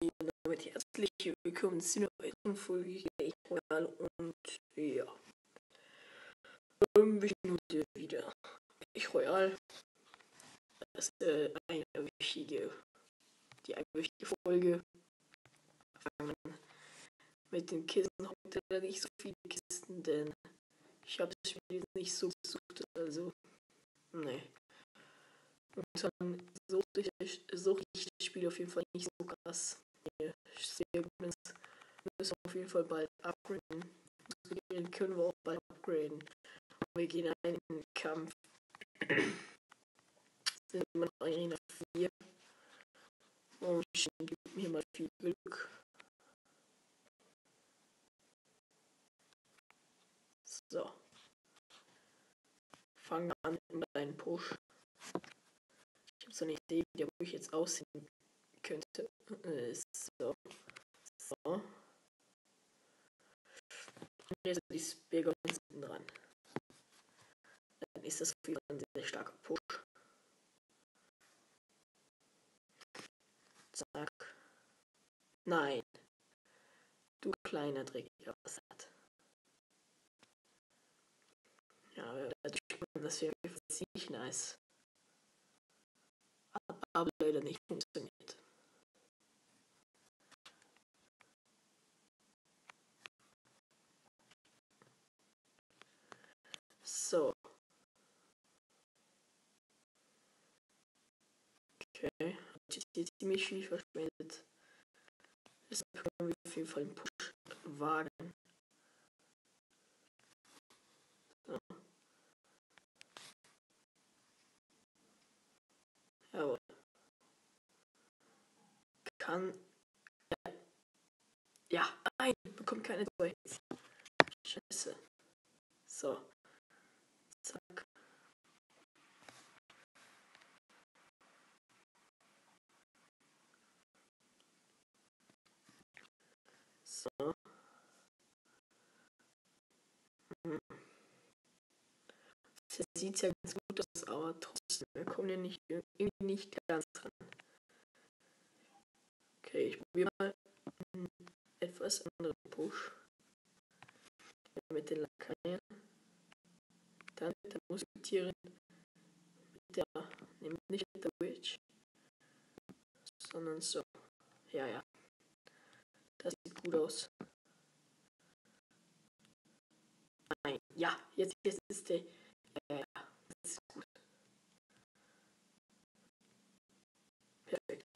Und damit herzlich willkommen zu einer weiteren Folge Clash Royale und ja. Wir sind heute wieder Clash Royale. Das ist eine wichtige Folge. Fangen mit den Kisten heute nicht so viele Kisten, denn ich habe das Spiel nicht so gesucht, also ne. Und dann suche ich das Spiel auf jeden Fall nicht so krass. Sehr gut, wir müssen auf jeden Fall bald upgraden. Den können wir auch bald upgraden. Und wir gehen ein in den Kampf. Sind immer noch Arena 4. Und ich gebe mir mal viel Glück. So. Fangen wir an mit einem Push. Ich habe so eine Idee, wo ich jetzt aussehen könnte. So. Und jetzt die Spear ganz hinten dran. Dann ist das auf jeden Fall ein sehr starker Push. Zack. Nein. Du kleiner dreckiger Bastard. Ja, das wäre ziemlich nice. Aber leider nicht funktioniert. So. Okay. Hat jetzt hier ziemlich viel verschwendet. Deshalb können wir auf jeden Fall einen Push wagen. So. Jawohl. Kann. Ja, nein, bekommt keine 2 Hits. Scheiße. So. Zack. So. Das sieht ja ganz gut aus, aber trotzdem, wir kommen ja irgendwie nicht ganz dran. Okay, ich probiere mal einen etwas anderen Push. Mit den Lakaien. Dann mit der Musketiere. Nicht mit der Witch. Sondern so. Ja. Das sieht gut aus. Nein, ja, jetzt ist der. Ja, das ist gut. Perfekt.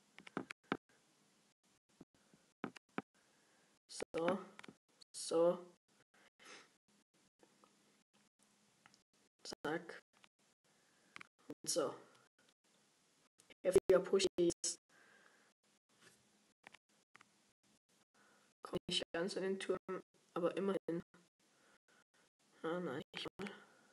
So. Zack. Und so. Heftiger Push ist. Komme nicht ganz an den Turm, aber immerhin. Ah, nein, ich mal.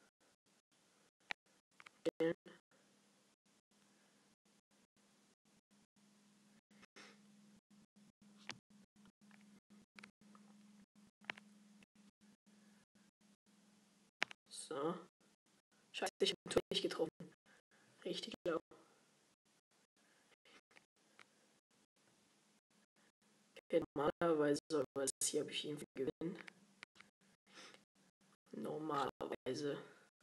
So. Scheiße, ich habe den Turm nicht getroffen. Richtig laut. Okay, normalerweise soll das hier habe ich irgendwie gewinnen. Normalerweise.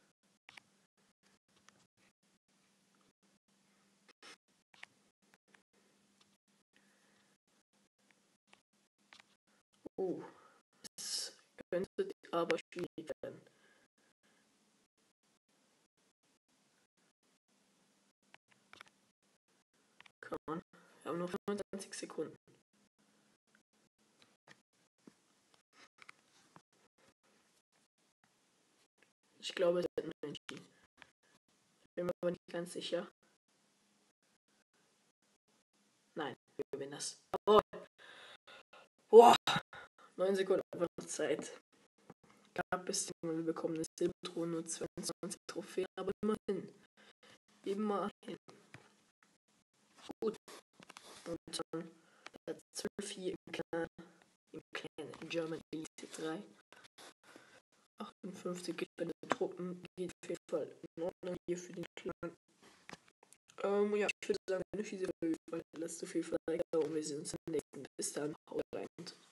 Das könnte aber schwierig werden. Come on. Wir haben nur 25 Sekunden. Ich glaube, es wird ein entschieden. Ich bin mir aber nicht ganz sicher. Nein, wir gewinnen das. Oh. Boah. 9 Sekunden einfach noch Zeit. Gab es, wir bekommen eine Silbertruhe, nur 22 Trophäen, aber immerhin. Immerhin. Gut. Und dann Platz 12 hier im Clan in German Elite 3. 58 gespendete Truppen geht auf jeden Fall in Ordnung hier für den Clan. Ja, ich würde sagen, wenn euch diese Folge gefallen hat, lasst auf jeden Fall ein Like da und wir sehen uns im nächsten. Bis dann, haut rein.